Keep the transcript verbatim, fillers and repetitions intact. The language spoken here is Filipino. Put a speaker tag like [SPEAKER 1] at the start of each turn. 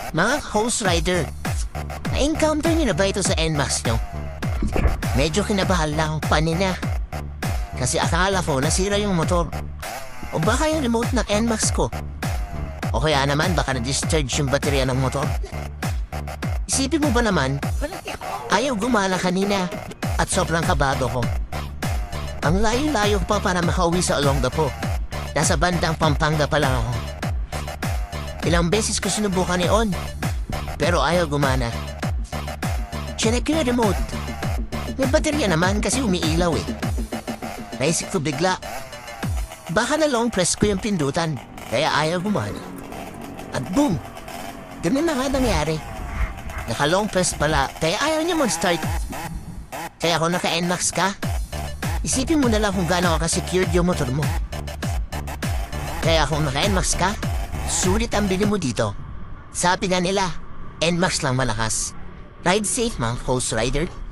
[SPEAKER 1] Mga host rider, na-encounter niyo na ba ito sa N MAX nyo? Medyo kinabahan lang ang panina. Kasi akala ko nasira yung motor. O baka yung remote ng N MAX ko. O kaya naman baka na-discharge yung baterya ng motor. Isipin mo ba naman, ayaw gumana kanina at sobrang kabado ko. Ang layo-layo pa para makauwi sa Olongapo. Nasa bandang Pampanga pa lang ako. Ilang beses ko sinubukan i-on, pero ayaw gumana. Chinek ko yung remote. May baterya naman kasi umiilaw eh. Naisip ko bigla, baka na long press ko yung pindutan, kaya ayaw gumana. At boom! Ganun na nga nangyari. Naka long press pala, kaya ayaw niya mag-start. Kaya kung naka-N MAX ka, isipin mo na lang kung gaano ka-secured yung motor mo. Kaya kung naka-N MAX ka, sulit ang bili mo dito. Sabi nga nila, N MAX lang malakas. Ride safe, mga host rider.